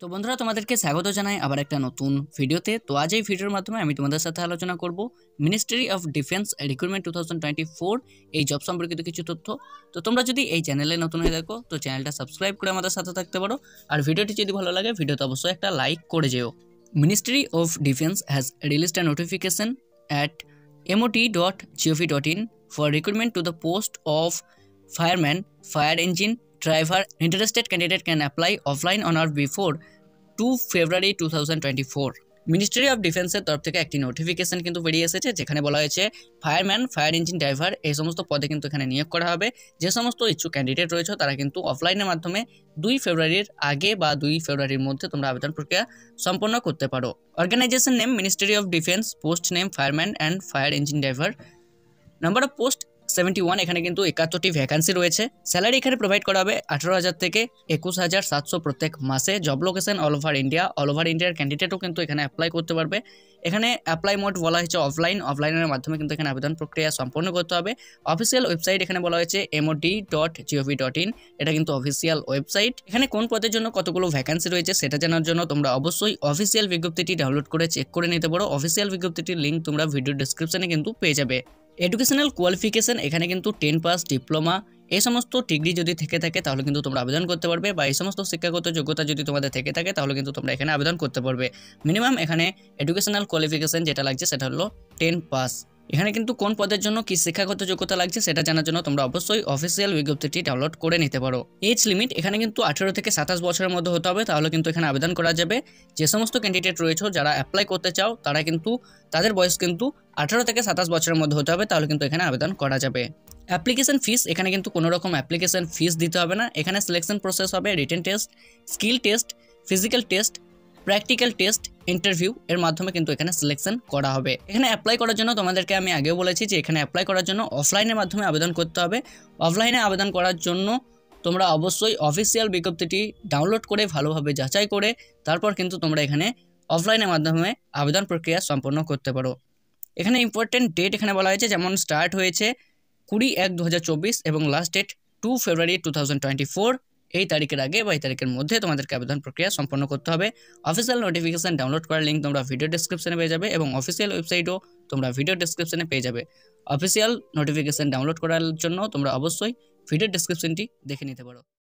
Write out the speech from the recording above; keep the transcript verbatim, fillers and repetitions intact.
তো বন্ধুরা তোমাদেরকে স্বাগত জানাই আবার একটা নতুন ভিডিওতে। তো আজ এই ভিডিওর মাধ্যমে আমি তোমাদের সাথে আলোচনা করব ministry of defence recruitment two thousand twenty four এই জব সম্পর্কিত কিছু তথ্য। তো তোমরা যদি এই চ্যানেলে নতুন হয়ে থাকো তো চ্যানেলটা সাবস্ক্রাইব করে আমাদের সাথে থাকতে পারো, আর ভিডিওটি যদি ভালো লাগে ভিডিওতে অবশ্যই একটা লাইক করে যেও। Ministry of defence has released a notification at MOT dot GOV dot in for recruitment to the post of fireman, fire engine driver. Interested candidate can apply offline on or before two February two thousand twenty four. মিনিস্ট্রি অফ ডিফেন্সের তরফ থেকে একটি notification কিন্তু বেরিয়ে এসেছে, যেখানে বলা হয়েছে ফায়ারম্যান, ফায়ার ইঞ্জিন ড্রাইভার এই সমস্ত পদে কিন্তু এখানে নিয়োগ করা হবে। যে সমস্ত ইচ্ছুক ক্যান্ডিডেট রয়েছে তারা কিন্তু অফলাইনের মাধ্যমে দুই ফেব্রুয়ারির আগে বা দুই ফেব্রুয়ারির মধ্যে তোমরা আবেদন প্রক্রিয়া সম্পন্ন করতে পারো। Organisation name ministry of defence, post name fireman and fire engine driver. Number of post seventy one, এখানে কিন্তু একাত্তরটি ভ্যাকান্সি রয়েছে। স্যালারি এখানে প্রোভাইড করা হবে আঠারো হাজার থেকে একুশ হাজার সাতশো প্রত্যেক মাসে। Job location all over India, all over ইন্ডিয়ার ক্যান্ডিডেটও কিন্তু এখানে অ্যাপ্লাই করতে পারবে। এখানে অ্যাপ্লাই মোড বলা হয়েছে অফলাইন, অফলাইনের মাধ্যমে কিন্তু এখানে আবেদন প্রক্রিয়া সম্পন্ন করতে হবে। অফিসিয়াল ওয়েবসাইট এখানে বলা হয়েছে MOD dot GOV dot in, এটা কিন্তু অফিসিয়াল ওয়েবসাইট। এখানে কোন পদের জন্য কতগুলো ভ্যাকান্সি রয়েছে সেটা জানার জন্য তোমরা অবশ্যই অফিসিয়াল বিজ্ঞপ্তিটি ডাউনলোড করে চেক করে নিতে পারো। অফিসিয়াল বিজ্ঞপ্তিটির লিঙ্ক তোমরা ভিডিও ডেসক্রিপশনে কিন্তু পেয়ে যাবে। এডুকেশনাল কোয়ালিফিকেশন এখানে কিন্তু টেন পাস, ডিপ্লোমা এই সমস্ত ডিগ্রি যদি থেকে থাকে তাহলে কিন্তু তোমরা আবেদন করতে পারবে, বা এই সমস্ত শিক্ষাগত যোগ্যতা যদি তোমাদের থেকে থাকে তাহলে কিন্তু তোমরা এখানে আবেদন করতে পারবে। মিনিমাম এখানে এডুকেশনাল কোয়ালিফিকেশন যেটা লাগছে সেটা হলো টেন পাস। এখানে কিন্তু কোন পদের জন্য কি শিক্ষাগত যোগ্যতা লাগছে সেটা জানার জন্য তোমরা অবশ্যই অফিসিয়াল বিজ্ঞপ্তিটি ডাউনলোড করে নিতে পারো। এজ লিমিট এখানে কিন্তু আঠারো থেকে সাতাশ বছরের মধ্যে হতে হবে, তাহলে কিন্তু এখানে আবেদন করা যাবে। যে সমস্ত ক্যান্ডিডেট রয়েছে যারা অ্যাপ্লাই করতে চাও তারা কিন্তু তাদের বয়স কিন্তু আঠারো থেকে সাতাশ বছরের মধ্যে হতে হবে, তাহলে কিন্তু এখানে আবেদন করা যাবে। অ্যাপ্লিকেশন ফিস এখানে কিন্তু কোনো রকম অ্যাপ্লিকেশন ফিস দিতে হবে না। এখানে সিলেকশন প্রসেস হবে written test, skill test, physical test, practical test, interview এর মাধ্যমে কিন্তু এখানে সিলেকশন করা হবে। এখানে অ্যাপ্লাই করার জন্য তোমাদেরকে আমি আগেও বলেছি যে এখানে অ্যাপ্লাই করার জন্য অফলাইনের মাধ্যমে আবেদন করতে হবে। অফলাইনে আবেদন করার জন্য তোমরা অবশ্যই অফিসিয়াল বিজ্ঞপ্তিটি ডাউনলোড করে ভালোভাবে যাচাই করে তারপর কিন্তু তোমরা এখানে অফলাইনের মাধ্যমে আবেদন প্রক্রিয়া সম্পন্ন করতে পারো। এখানে ইম্পর্টেন্ট ডেট এখানে বলা হয়েছে, যেমন স্টার্ট হয়েছে কুড়ি এক দু হাজার চব্বিশ এবং last date two February two thousand twenty four. এই তারিখের আগে বা এই তারিখের মধ্যে তোমাদেরকে আবেদন প্রক্রিয়া সম্পন্ন করতে হবে। অফিসিয়াল নোটিফিকেশন ডাউনলোড করার লিঙ্ক তোমরা ভিডিও ডেসক্রিপশনে পেয়ে যাবে এবং অফিসিয়াল ওয়েবসাইটও তোমরা ভিডিও ডেসক্রিপশনে পেয়ে যাবে। অফিসিয়াল নোটিফিকেশন ডাউনলোড করার জন্য তোমরা অবশ্যই ভিডিও ডেসক্রিপশনটি দেখে নিতে পারো।